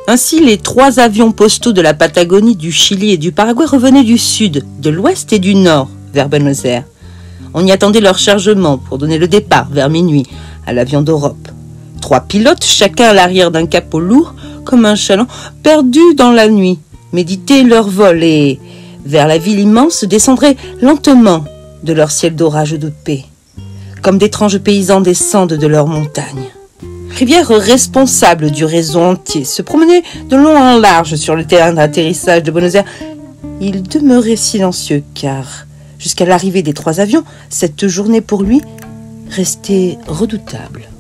Ainsi, les 3 avions postaux de la Patagonie, du Chili et du Paraguay revenaient du sud, de l'ouest et du nord vers Buenos Aires. On y attendait leur chargement pour donner le départ vers minuit à l'avion d'Europe. 3 pilotes, chacun à l'arrière d'un capot lourd, comme un chaland, perdus dans la nuit, méditaient leur vol et, vers la ville immense, descendraient lentement de leur ciel d'orage ou de paix, comme d'étranges paysans descendent de leurs montagnes. Rivière responsable du réseau entier, se promenait de long en large sur le terrain d'atterrissage de Buenos Aires. Il demeurait silencieux car, jusqu'à l'arrivée des 3 avions, cette journée pour lui restait redoutable.